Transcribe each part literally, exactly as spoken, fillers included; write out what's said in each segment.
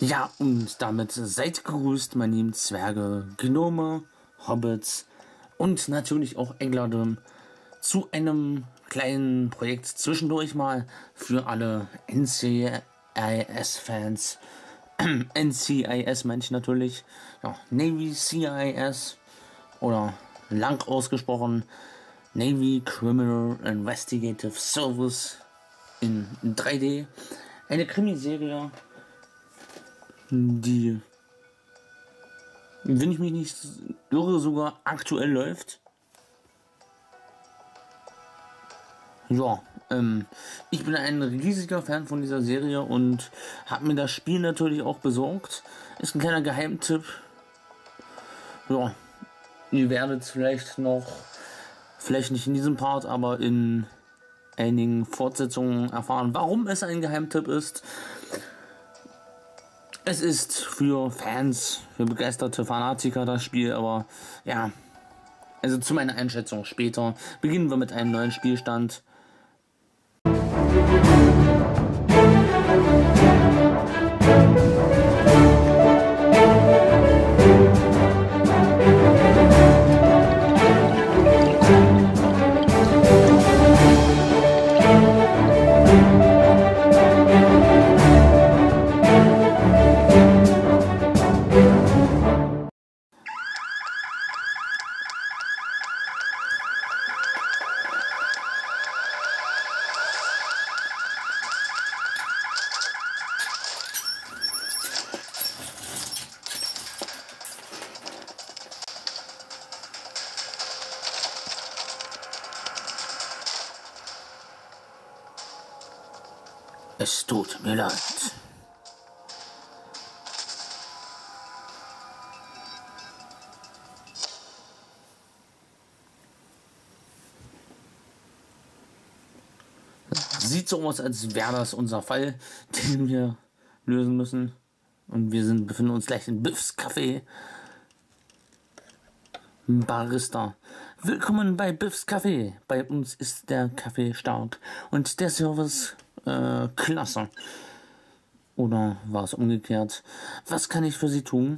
Ja, und damit seid gegrüßt, meine lieben Zwerge, Gnome, Hobbits und natürlich auch Engländer zu einem kleinen Projekt zwischendurch mal für alle N C I S-Fans. N C I S meine ich natürlich, ja, Navy C I S oder lang ausgesprochen Navy Criminal Investigative Service in drei D. Eine Krimiserie, die, wenn ich mich nicht irre, sogar aktuell läuft. Ja, ähm, ich bin ein riesiger Fan von dieser Serie und habe mir das Spiel natürlich auch besorgt. Ist ein kleiner Geheimtipp. Ja, ihr werdet vielleicht noch, vielleicht nicht in diesem Part, aber in einigen Fortsetzungen erfahren, warum es ein Geheimtipp ist. Es ist für Fans, für begeisterte Fanatiker das Spiel, aber ja, also zu meiner Einschätzung später. Beginnen wir mit einem neuen Spielstand. Es tut mir leid. Sieht so aus, als wäre das unser Fall, den wir lösen müssen. Und wir sind, befinden uns gleich in Biffs Café. Barista. Willkommen bei Biffs Café. Bei uns ist der Kaffee stark und der Service äh, klasse. Oder war es umgekehrt? Was kann ich für Sie tun?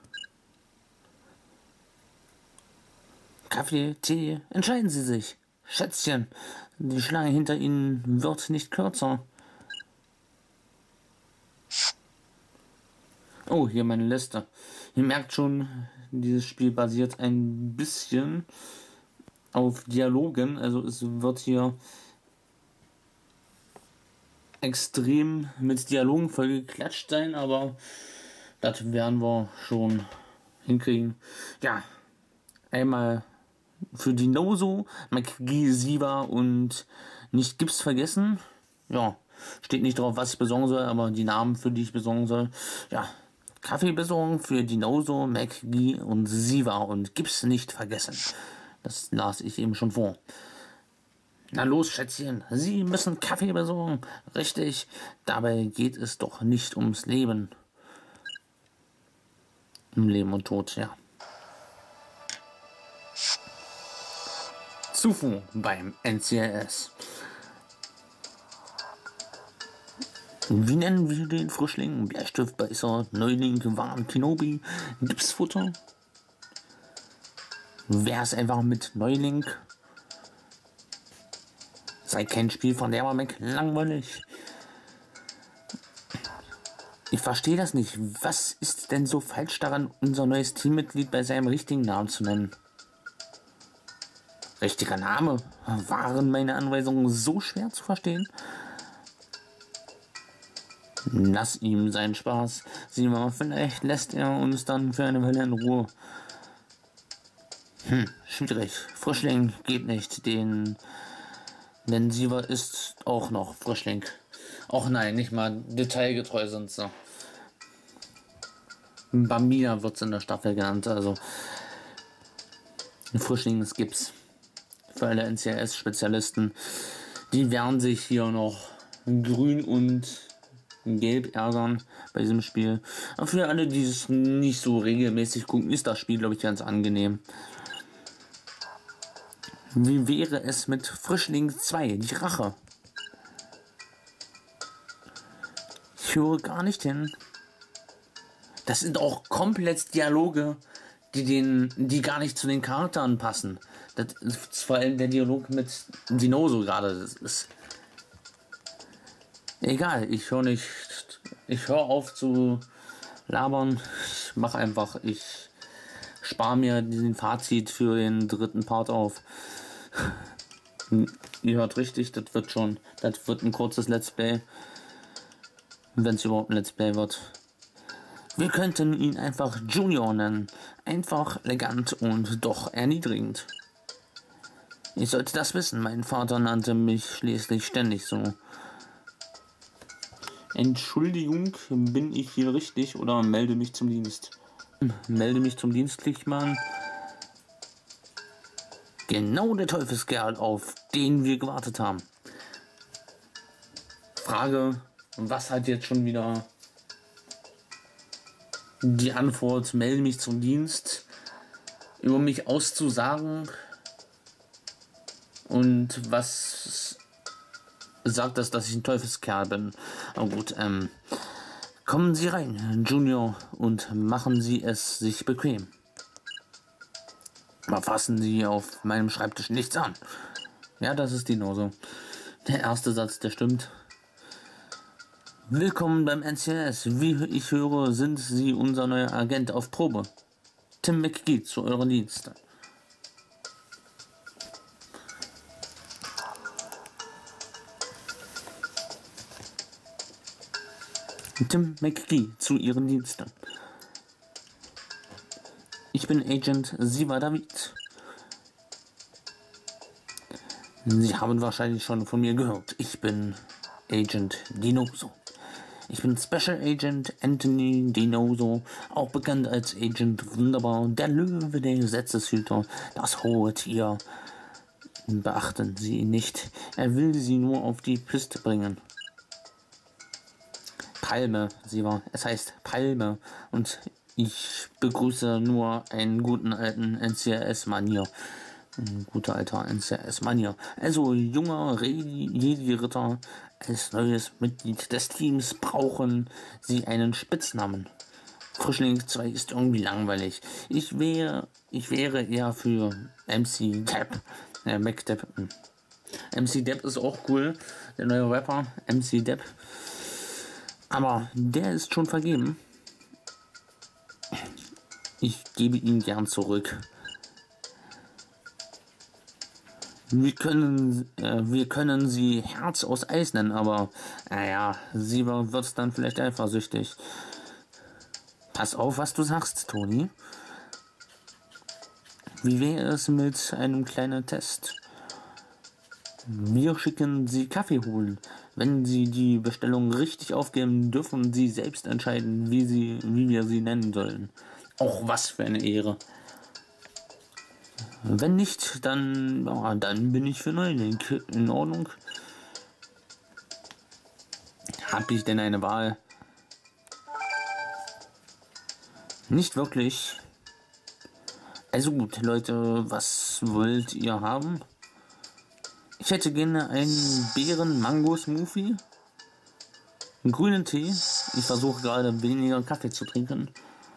Kaffee, Tee, entscheiden Sie sich. Schätzchen, die Schlange hinter Ihnen wird nicht kürzer. Oh, hier meine Liste. Ihr merkt schon, dieses Spiel basiert ein bisschen auf Dialogen. Also es wird hier extrem mit Dialogen vollgeklatscht sein, aber das werden wir schon hinkriegen. Ja, einmal für Dinoso, McGee, Siva und nicht Gips vergessen. Ja, steht nicht drauf, was ich besorgen soll, aber die Namen, für die ich besorgen soll. Ja, Kaffee besorgen für Dinoso, McGee und Siva und Gips nicht vergessen. Das las ich eben schon vor. Na los, Schätzchen, Sie müssen Kaffee besorgen. Richtig, dabei geht es doch nicht ums Leben. Im Leben und Tod, ja. Zufu beim N C I S. Wie nennen wir den Frischling? Bleistiftbeißer, Neuling, Warn, Kenobi, Gipsfutter? Wer ist einfach mit Neuling? Sei kein Spiel von der Mac, langweilig. Ich verstehe das nicht. Was ist denn so falsch daran, unser neues Teammitglied bei seinem richtigen Namen zu nennen? Richtiger Name? Waren meine Anweisungen so schwer zu verstehen? Lass ihm seinen Spaß. Sieh mal, vielleicht lässt er uns dann für eine Weile in Ruhe. Hm, schwierig. Frischling geht nicht. Den... Denn Siva ist auch noch Frischling. Auch nein, nicht mal detailgetreu sind sie. Bambina wird es in der Staffel genannt. Also Frischling ist Gips. Für alle N C I S-Spezialisten. Die werden sich hier noch grün und gelb ärgern bei diesem Spiel. Aber für alle, die es nicht so regelmäßig gucken, ist das Spiel, glaube ich, ganz angenehm. Wie wäre es mit Frischling zwei, die Rache? Ich höre gar nicht hin. Das sind auch komplett Dialoge, die, den, die gar nicht zu den Charakteren passen. Das ist vor allem der Dialog mit Dinoso gerade. Das ist egal, ich höre nicht. Ich höre auf zu labern. Ich mache einfach. Ich spare mir diesen Fazit für den dritten Part auf. Ihr hört richtig, das wird schon. Das wird ein kurzes Let's Play. Wenn es überhaupt ein Let's Play wird. Wir könnten ihn einfach Junior nennen. Einfach elegant und doch erniedrigend. Ich sollte das wissen, mein Vater nannte mich schließlich ständig so. Entschuldigung, bin ich hier richtig oder melde mich zum Dienst? Melde mich zum Dienst, klickt man. Genau der Teufelskerl, auf den wir gewartet haben. Frage, was hat jetzt schon wieder die Antwort, melde mich zum Dienst, über mich auszusagen? Und was sagt das, dass ich ein Teufelskerl bin? Aber gut, ähm, kommen Sie rein, Junior, und machen Sie es sich bequem. Aber fassen Sie auf meinem Schreibtisch nichts an. Ja, das ist Dinoso. Der erste Satz, der stimmt. Willkommen beim N C S. Wie ich höre, sind Sie unser neuer Agent auf Probe. Tim McGee zu euren Diensten. Tim McGee zu Ihren Diensten. Ich bin Agent Siva David. Sie haben wahrscheinlich schon von mir gehört. Ich bin Agent Dinoso. Ich bin Special Agent Anthony Dinoso, auch bekannt als Agent Wunderbar, der Löwe, der Gesetzeshüter, das hohe Tier. Beachten Sie ihn nicht. Er will Sie nur auf die Piste bringen. Palme, Siva. Es heißt Palme. Und ich begrüße nur einen guten alten N C S-Manier. Ein guter alter N C S-Manier. Also, junger Jedi-Ritter, als neues Mitglied des Teams brauchen Sie einen Spitznamen. Frischling zwei ist irgendwie langweilig. Ich wäre, ich wäre eher für M C Depp. Äh, McDepp. M C Depp ist auch cool. Der neue Rapper, M C Depp. Aber der ist schon vergeben. Ich gebe ihn gern zurück. Wir können, äh, wir können sie Herz aus Eis nennen, aber naja, sie wird dann vielleicht eifersüchtig. Pass auf, was du sagst, Toni. Wie wäre es mit einem kleinen Test? Wir schicken Sie Kaffee holen. Wenn Sie die Bestellung richtig aufgeben, dürfen Sie selbst entscheiden, wie, sie, wie wir sie nennen sollen. Auch was für eine Ehre. Wenn nicht, dann, ja, dann bin ich für Neuling in Ordnung. Hab ich denn eine Wahl? Nicht wirklich. Also gut, Leute, was wollt ihr haben? Ich hätte gerne einen Beeren-Mango-Smoothie, einen grünen Tee. Ich versuche gerade weniger Kaffee zu trinken.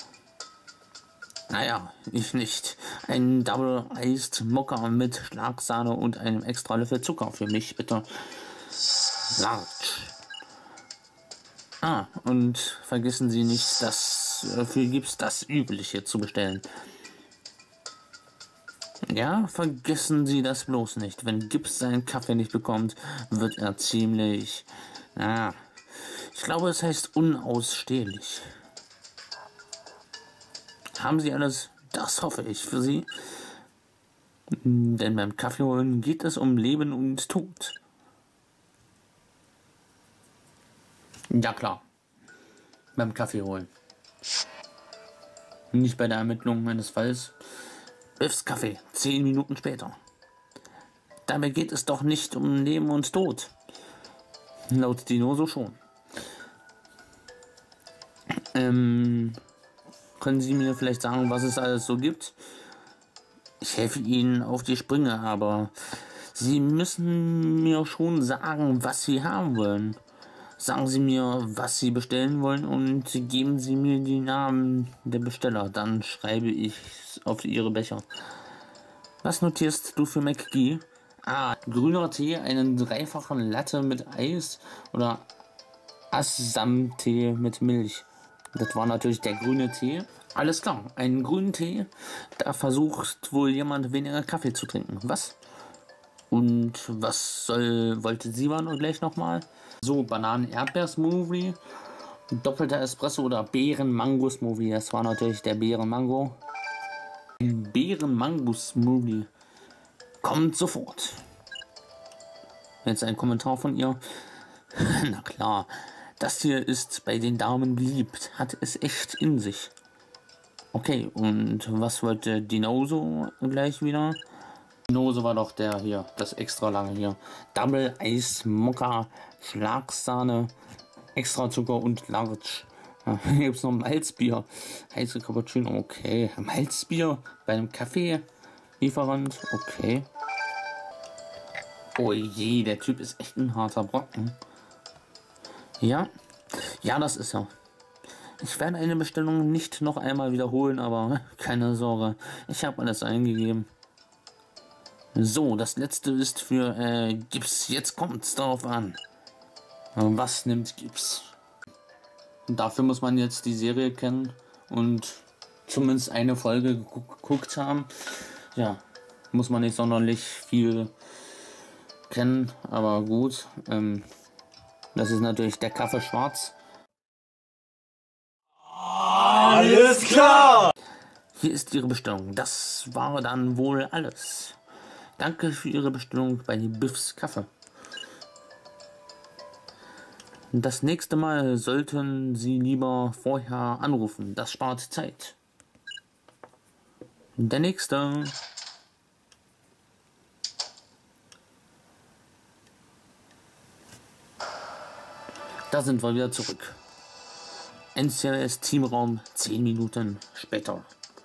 Naja, ich nicht. Ein Double Iced Mokka mit Schlagsahne und einem extra Löffel Zucker für mich, bitte. Large. Ah, und vergessen Sie nicht, dass für Gips das Übliche zu bestellen. Ja, vergessen Sie das bloß nicht. Wenn Gips seinen Kaffee nicht bekommt, wird er ziemlich... Ah, ich glaube, es heißt unausstehlich. Haben Sie alles? Das hoffe ich für Sie. Denn beim Kaffee holen geht es um Leben und Tod. Ja klar. Beim Kaffee holen. Nicht bei der Ermittlung meines Falls. Biffs Kaffee, zehn Minuten später. Dabei geht es doch nicht um Leben und Tod. Laut Dinoso schon. Ähm, können Sie mir vielleicht sagen, was es alles so gibt? Ich helfe Ihnen auf die Sprünge, aber Sie müssen mir schon sagen, was Sie haben wollen. Sagen Sie mir, was Sie bestellen wollen und geben Sie mir die Namen der Besteller. Dann schreibe ich auf Ihre Becher. Was notierst du für McGee? Ah, grüner Tee, einen dreifachen Latte mit Eis oder Assam-Tee mit Milch. Das war natürlich der grüne Tee. Alles klar, einen grünen Tee. Da versucht wohl jemand weniger Kaffee zu trinken. Was? Und was soll, wollte sie dann gleich nochmal? So, Bananen-Erdbeer-Smoothie, doppelter Espresso oder Beeren-Mango-Smoothie. Das war natürlich der Beeren-Mango. Beeren-Mango-Smoothie. Kommt sofort. Jetzt ein Kommentar von ihr. Na klar, das hier ist bei den Damen beliebt. Hat es echt in sich. Okay, und was wollte Dinoso gleich wieder? Dinoso war doch der hier, das extra lange hier. Double Eis, Mokka, Schlagsahne, extra Zucker und Large. Ja, hier gibt es noch Malzbier. Heiße Cappuccino, okay. Malzbier bei einem Kaffee-Lieferant, okay. Oh je, der Typ ist echt ein harter Brocken. Ja, ja, das ist er. Ich werde eine Bestellung nicht noch einmal wiederholen, aber keine Sorge, ich habe alles eingegeben. So, das letzte ist für äh, Gips. Jetzt kommt es darauf an. Was nimmt Gips? Dafür muss man jetzt die Serie kennen und zumindest eine Folge geguckt haben. Ja, muss man nicht sonderlich viel kennen, aber gut. Ähm, das ist natürlich der Kaffee schwarz. Alles klar! Hier ist Ihre Bestellung. Das war dann wohl alles. Danke für Ihre Bestellung bei Biffs Kaffee. Das nächste Mal sollten Sie lieber vorher anrufen. Das spart Zeit. Der nächste. Da sind wir wieder zurück. N C R S Teamraum zehn Minuten später.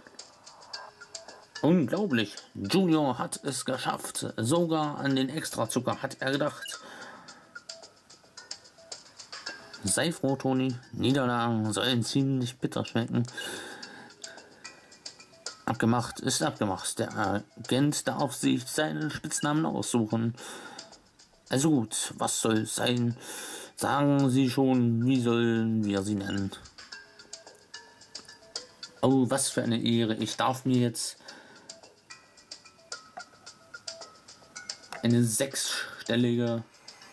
Unglaublich, Junior hat es geschafft. Sogar an den Extrazucker hat er gedacht. Sei froh, Toni. Niederlagen sollen ziemlich bitter schmecken. Abgemacht ist abgemacht. Der Agent darf sich seinen Spitznamen aussuchen. Also gut, was soll sein? Sagen Sie schon, wie sollen wir sie nennen? Oh, was für eine Ehre. Ich darf mir jetzt eine sechsstellige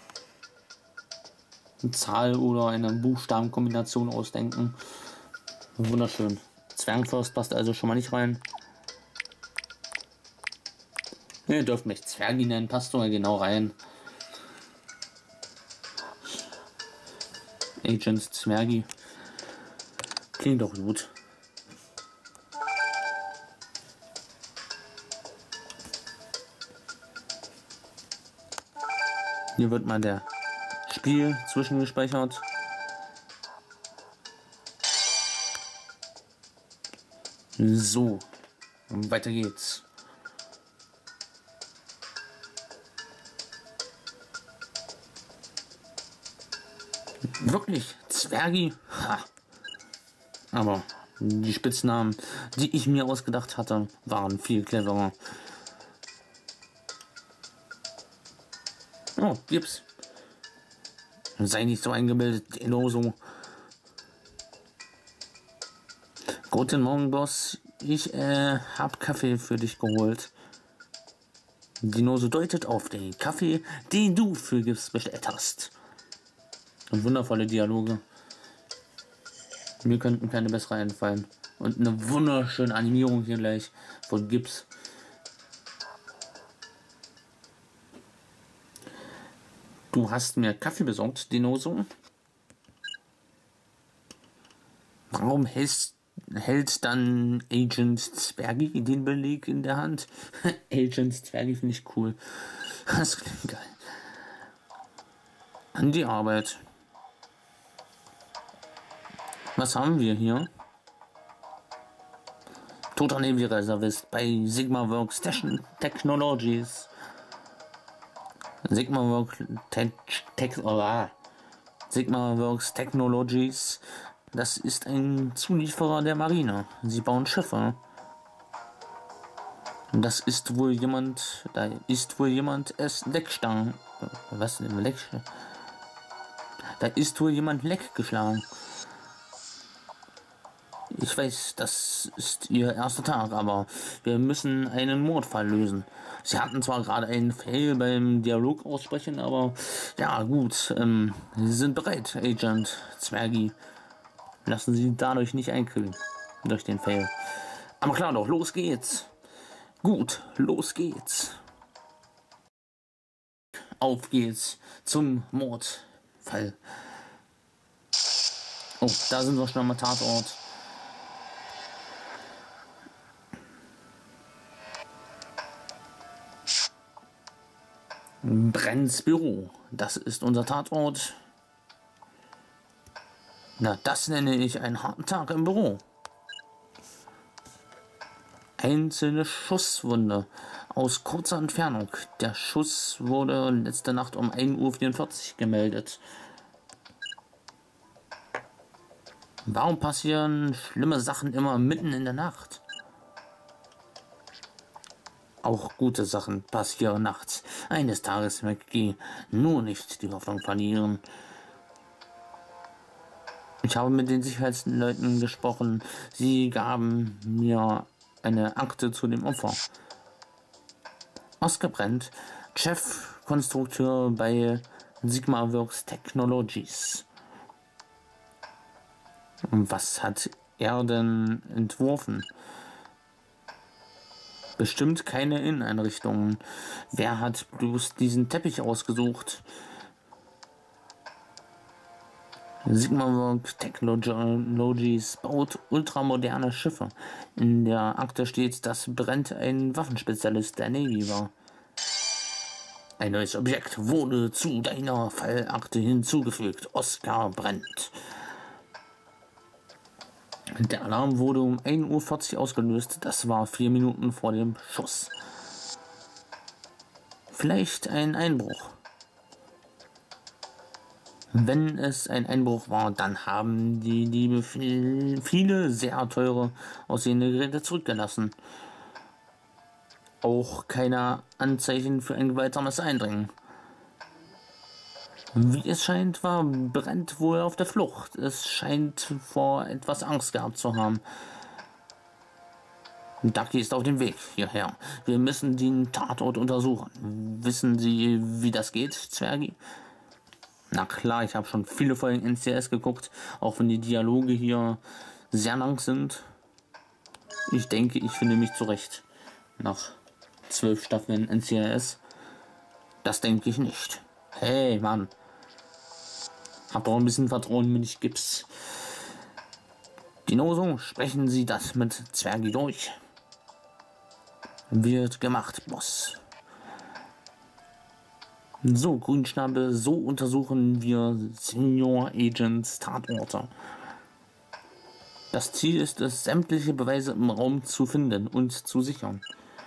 Zahl oder eine Buchstabenkombination ausdenken. Wunderschön. Zwergenfürst passt also schon mal nicht rein. Ihr dürft mich Zwergi nennen, passt sogar genau rein. Agent Zwergi. Klingt doch gut. Hier wird mal der Spiel zwischengespeichert. So, weiter geht's. Wirklich, Zwergi? Ha. Aber die Spitznamen, die ich mir ausgedacht hatte, waren viel cleverer. Oh, Gips. Sei nicht so eingebildet, Dinoso. Guten Morgen, Boss. Ich äh, hab Kaffee für dich geholt. Dinoso deutet auf den Kaffee, den du für Gips bestellt hast. Und wundervolle Dialoge. Mir könnten keine bessere einfallen. Und eine wunderschöne Animierung hier gleich von Gips. Du hast mir Kaffee besorgt, Dinoso. Warum hältst, hält dann Agent Zwergi den Beleg in der Hand? Agent Zwergi finde ich cool. Das klingt geil. An die Arbeit. Was haben wir hier? Toter Navy-Reservist bei Sigma Works Technologies. Sigma Works Tech, Tech, oh, Sigma Works Technologies, das ist ein Zulieferer der Marine. Sie bauen Schiffe. Das ist wohl jemand, da ist wohl jemand es Leckstangen. Was? Leck? Da ist wohl jemand Leck geschlagen. Ich weiß, das ist ihr erster Tag, aber wir müssen einen Mordfall lösen. Sie hatten zwar gerade einen Fail beim Dialog aussprechen, aber ja gut, ähm, Sie sind bereit, Agent Zwergi. Lassen Sie dadurch nicht einkühlen, durch den Fail. Aber klar doch, los geht's. Gut, los geht's. Auf geht's zum Mordfall. Oh, da sind wir schon am Tatort. Brents Büro, das ist unser Tatort. Na, das nenne ich einen harten Tag im Büro. Einzelne Schusswunde aus kurzer Entfernung. Der Schuss wurde letzte Nacht um ein Uhr vierundvierzig gemeldet. Warum passieren schlimme Sachen immer mitten in der Nacht? Auch gute Sachen passieren nachts. Eines Tages, McGee, nur nicht die Hoffnung verlieren. Ich habe mit den Sicherheitsleuten gesprochen. Sie gaben mir eine Akte zu dem Opfer. Oscar Brent, Chefkonstrukteur bei Sigma Works Technologies. Was hat er denn entworfen? Bestimmt keine Inneneinrichtungen. Wer hat bloß diesen Teppich ausgesucht? Sigma Works Technologies baut ultramoderne Schiffe. In der Akte steht, dass Brent ein Waffenspezialist der Navy war. Ein neues Objekt wurde zu deiner Fallakte hinzugefügt. Oscar Brent. Der Alarm wurde um ein Uhr vierzig ausgelöst. Das war vier Minuten vor dem Schuss. Vielleicht ein Einbruch. Wenn es ein Einbruch war, dann haben die Diebe viel, viele sehr teure aussehende Geräte zurückgelassen. Auch keine Anzeichen für ein gewaltsames Eindringen. Wie es scheint, war Brent wohl auf der Flucht. Es scheint vor etwas Angst gehabt zu haben. Ducky ist auf dem Weg hierher. Wir müssen den Tatort untersuchen. Wissen Sie, wie das geht, Zwergi? Na klar, ich habe schon viele Folgen N C S geguckt, auch wenn die Dialoge hier sehr lang sind. Ich denke, ich finde mich zurecht. Nach zwölf Staffeln N C S. Das denke ich nicht. Hey, Mann. Hab doch ein bisschen Vertrauen, wenn ich gib's. Genauso sprechen Sie das mit Zwergi durch. Wird gemacht, Boss. So, Grünschnabel, so untersuchen wir Senior Agents Tatorte. Das Ziel ist es, sämtliche Beweise im Raum zu finden und zu sichern.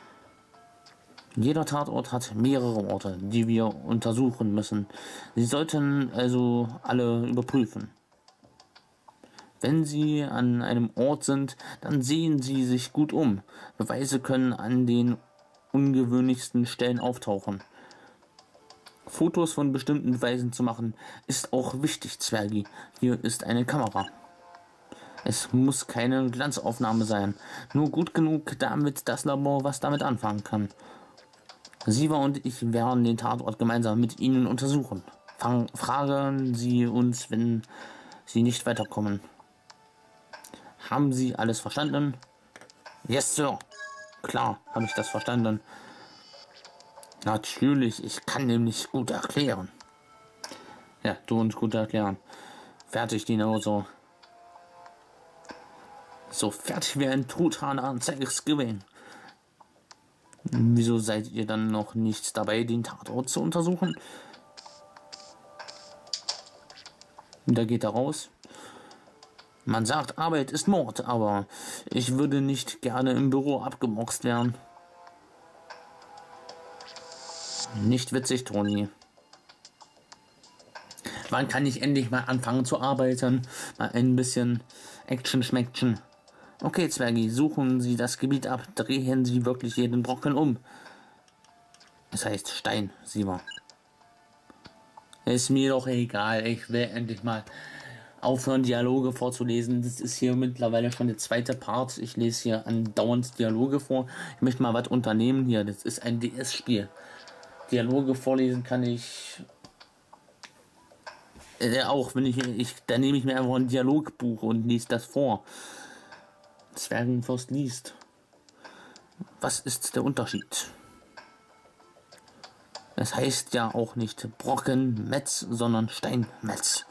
Jeder Tatort hat mehrere Orte, die wir untersuchen müssen. Sie sollten also alle überprüfen. Wenn Sie an einem Ort sind, dann sehen Sie sich gut um. Beweise können an den ungewöhnlichsten Stellen auftauchen. Fotos von bestimmten Beweisen zu machen, ist auch wichtig, Zwergi. Hier ist eine Kamera. Es muss keine Glanzaufnahme sein, nur gut genug, damit das Labor was damit anfangen kann. Siva und ich werden den Tatort gemeinsam mit Ihnen untersuchen. Fang, fragen Sie uns, wenn Sie nicht weiterkommen. Haben Sie alles verstanden? Yes, Sir. Klar, habe ich das verstanden. Natürlich, ich kann nämlich gut erklären. Ja, du uns gut erklären. Fertig, genauso. So fertig wie ein Truthahn an Thanksgiving. Wieso seid ihr dann noch nicht dabei, den Tatort zu untersuchen? Da geht er raus. Man sagt, Arbeit ist Mord, aber ich würde nicht gerne im Büro abgemurkst werden. Nicht witzig, Toni. Wann kann ich endlich mal anfangen zu arbeiten? Mal ein bisschen Action schmeckchen. Okay, Zwergi, suchen Sie das Gebiet ab. Drehen Sie wirklich jeden Brocken um. Es heißt Stein, sieh mal. Ist mir doch egal. Ich will endlich mal aufhören, Dialoge vorzulesen. Das ist hier mittlerweile schon der zweite Part. Ich lese hier andauernd Dialoge vor. Ich möchte mal was unternehmen hier. Das ist ein D S-Spiel. Dialoge vorlesen kann ich äh, auch, wenn ich, ich, da nehme ich mir einfach ein Dialogbuch und lese das vor. Zwergenfürst liest. Was ist der Unterschied? Es heißt ja auch nicht Brockenmetz, sondern Steinmetz.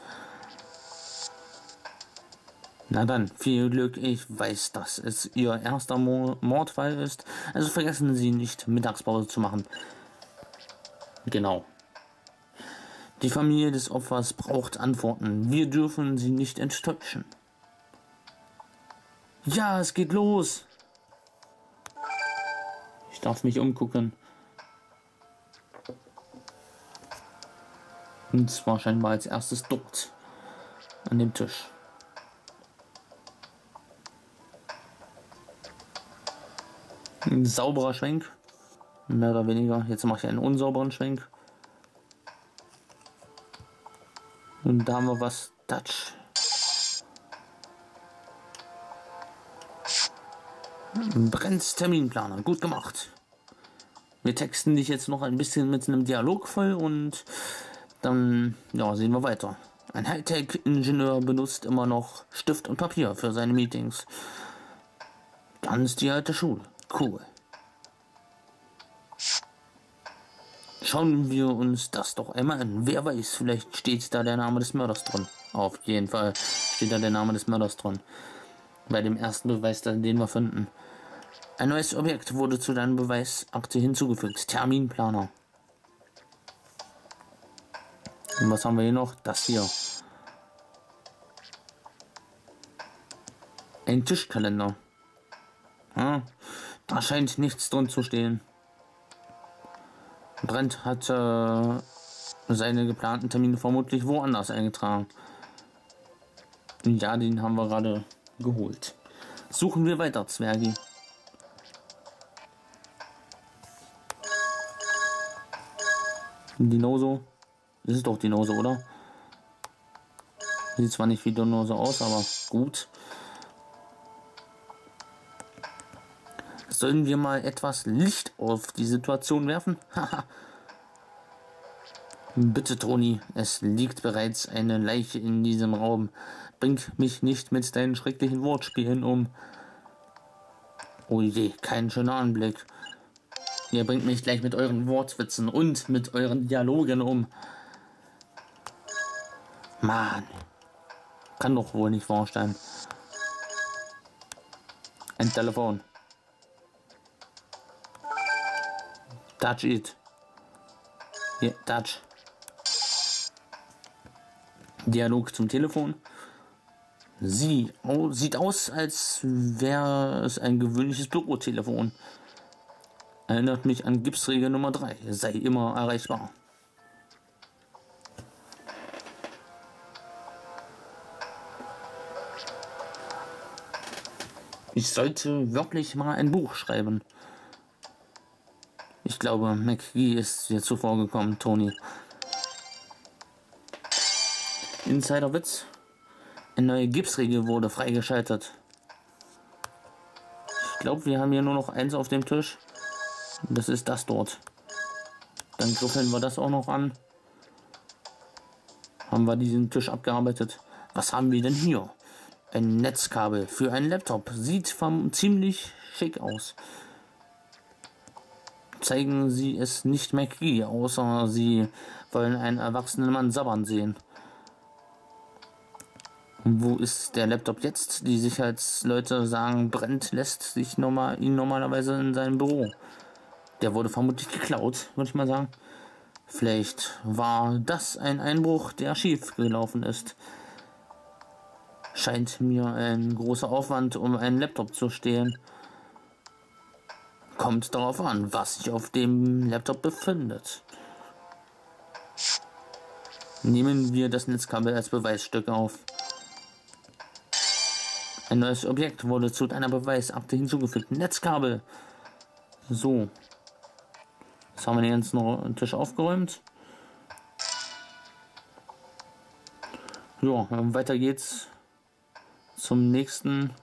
Na dann, viel Glück, ich weiß, dass es Ihr erster Mo Mordfall ist, also vergessen Sie nicht, Mittagspause zu machen. Genau. Die Familie des Opfers braucht Antworten, wir dürfen sie nicht enttäuschen. Ja, es geht los! Ich darf mich umgucken. Und zwar scheinbar als erstes dort an dem Tisch. Ein sauberer Schwenk, mehr oder weniger. Jetzt mache ich einen unsauberen Schwenk. Und da haben wir was Dutch. Brents Terminplaner, gut gemacht. Wir texten dich jetzt noch ein bisschen mit einem Dialog voll und dann ja, sehen wir weiter. Ein Hightech-Ingenieur benutzt immer noch Stift und Papier für seine Meetings. Ganz die alte Schule. Cool. Schauen wir uns das doch einmal an. Wer weiß, vielleicht steht da der Name des Mörders drin. Auf jeden Fall steht da der Name des Mörders drin. Bei dem ersten Beweis, den wir finden. Ein neues Objekt wurde zu deiner Beweisakte hinzugefügt. Terminplaner. Und was haben wir hier noch? Das hier. Ein Tischkalender. Ja, da scheint nichts drin zu stehen. Brent hat äh, seine geplanten Termine vermutlich woanders eingetragen. Ja, den haben wir gerade geholt. Suchen wir weiter, Zwergi. Dinoso. Das ist doch Dinoso, oder? Sieht zwar nicht wie Dinoso aus, aber gut. Sollen wir mal etwas Licht auf die Situation werfen? Haha. Bitte, Toni, es liegt bereits eine Leiche in diesem Raum. Bring mich nicht mit deinen schrecklichen Wortspielen um. Oh je, kein schöner Anblick. Ihr bringt mich gleich mit euren Wortwitzen und mit euren Dialogen um. Mann. Kann doch wohl nicht vorstellen. Ein Telefon. Touch it. Hier, touch. Dialog zum Telefon. Sie oh, sieht aus, als wäre es ein gewöhnliches Bürotelefon. Erinnert mich an Gipsregel Nummer drei. Sei immer erreichbar. Ich sollte wirklich mal ein Buch schreiben. Ich glaube, McGee ist dir zuvor gekommen, Toni. Insiderwitz. Eine neue Gipsregel wurde freigeschaltet. Ich glaube, wir haben hier nur noch eins auf dem Tisch. Das ist das dort. Dann griffeln wir das auch noch an. Haben wir diesen Tisch abgearbeitet. Was haben wir denn hier? Ein Netzkabel für einen Laptop. Sieht vom ziemlich schick aus. Zeigen Sie es nicht McGee, außer Sie wollen einen erwachsenen Mann sabbern sehen. Wo ist der Laptop jetzt? Die Sicherheitsleute sagen, Brent lässt sich normal, ihn normalerweise in seinem Büro. Der wurde vermutlich geklaut, würde ich mal sagen. Vielleicht war das ein Einbruch, der schief gelaufen ist. Scheint mir ein großer Aufwand, um einen Laptop zu stehlen. Kommt darauf an, was sich auf dem Laptop befindet. Nehmen wir das Netzkabel als Beweisstück auf. Ein neues Objekt wurde zu deiner Beweisakte hinzugefügt. Netzkabel. So. Jetzt haben wir den ganzen Tisch aufgeräumt. Ja, weiter geht's zum nächsten